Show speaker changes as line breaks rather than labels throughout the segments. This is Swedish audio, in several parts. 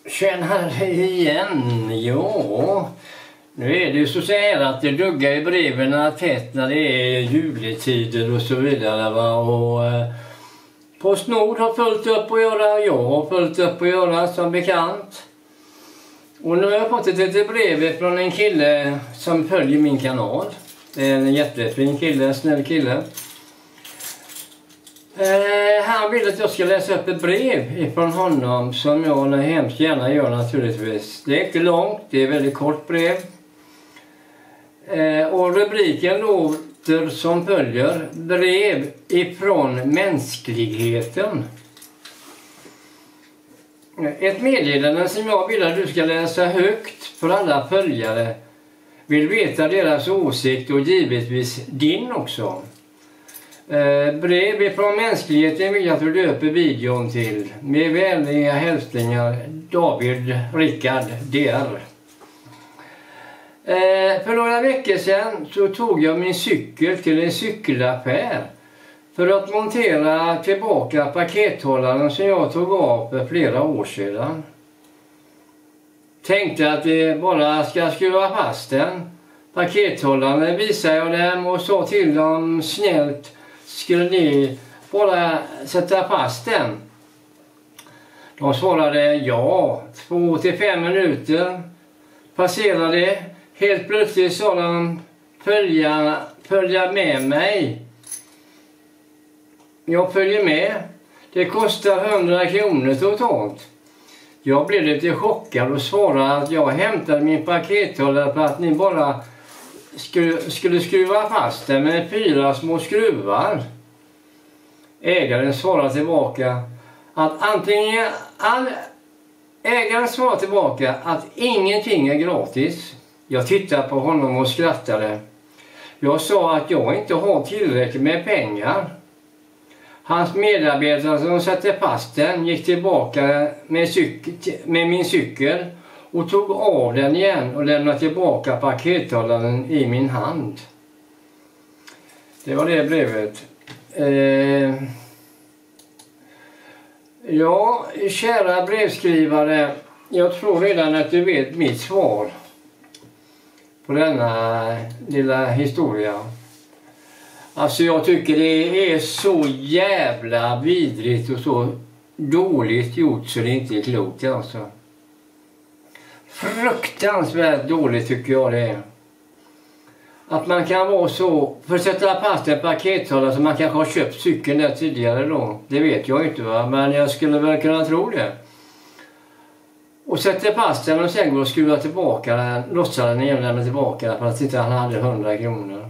Tjena igen, ja. Nu är det ju så här att det duggar i breven tätt när det är juletider och så vidare, va? Och Postnord har fullt upp att göra, jag har fullt upp att göra som bekant. Och nu har jag fått ett litet brev från en kille som följer min kanal. Det är en jättefin kille, en snäll kille. Han vill att jag ska läsa upp ett brev ifrån honom som jag hemskt gärna gör naturligtvis. Det är inte långt, det är ett väldigt kort brev. Och rubriken låter som följer: brev ifrån mänskligheten. Ett meddelande som jag vill att du ska läsa högt för alla följare. Vill veta deras åsikt och givetvis din också. Brev ifrån mänskligheten vill jag att du döper videon till. Med vänliga hälsningar, David Rickard DR. För några veckor sedan så tog jag min cykel till en cykelaffär för att montera tillbaka pakethållaren som jag tog av för flera år sedan. Tänkte att det bara ska skruva fast den. Pakethållaren visade jag dem och sa till dem snällt: skulle ni bara sätta fast den? De svarade ja. 2 till 5 minuter passerade. Helt plötsligt sa de: följa med mig. Jag följer med. Det kostar 100 kronor totalt. Jag blev lite chockad och svarade att jag hämtade min pakethållare för att ni bara skulle skruva fast den med 4 små skruvar. Ägaren svarade tillbaka att ingenting är gratis. Jag tittade på honom och skrattade. Jag sa att jag inte har tillräckligt med pengar. Hans medarbetare som satte fast den gick tillbaka med min cykel och tog av den igen och lämnade tillbaka pakethållaren i min hand. Det var det brevet. Ja, kära brevskrivare, jag tror redan att du vet mitt svar på denna lilla historia. Alltså jag tycker det är så jävla vidrigt och så dåligt gjort så det inte är klokt alltså. Fruktansvärt dåligt tycker jag det är. Att man kan vara så, för att sätta fast en pakethållare som man kanske har köpt cykeln där tidigare då. Det vet jag inte, va, men jag skulle väl kunna tro det. Och sätter fast den och sen går och skruvar tillbaka den, lossar den igen och lämnar tillbaka för att inte han hade 100 kronor.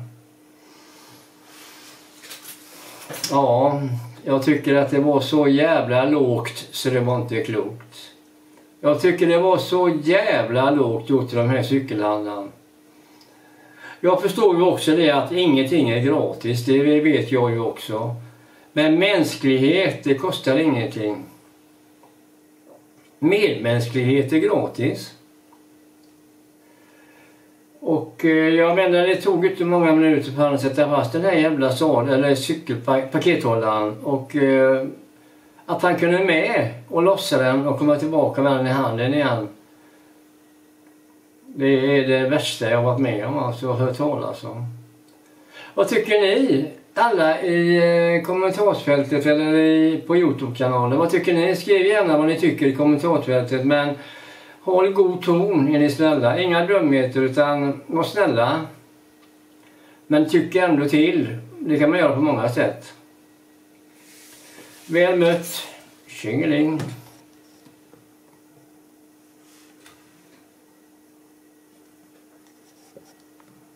Ja, jag tycker att det var så jävla lågt så det var inte klokt. Jag tycker det var så jävla lågt gjort i de här cykelhandlarna. Jag förstår ju också det att ingenting är gratis, det vet jag ju också. Men mänsklighet, det kostar ingenting. Medmänsklighet är gratis. Och jag menar, det tog inte många minuter för att sätta fast den här jävla pakethållaren. Och att han kunde med och lossa den och komma tillbaka med den i handen igen. Det är det värsta jag har varit med om, alltså hört talas om. Vad tycker ni? Alla i kommentarsfältet eller på Youtube-kanalen. Vad tycker ni? Skriv gärna vad ni tycker i kommentarsfältet. Men håll god ton, är ni snälla. Inga dumheter utan var snälla. Men tyck ändå till. Det kan man göra på många sätt. Väl mött. Tjingeling.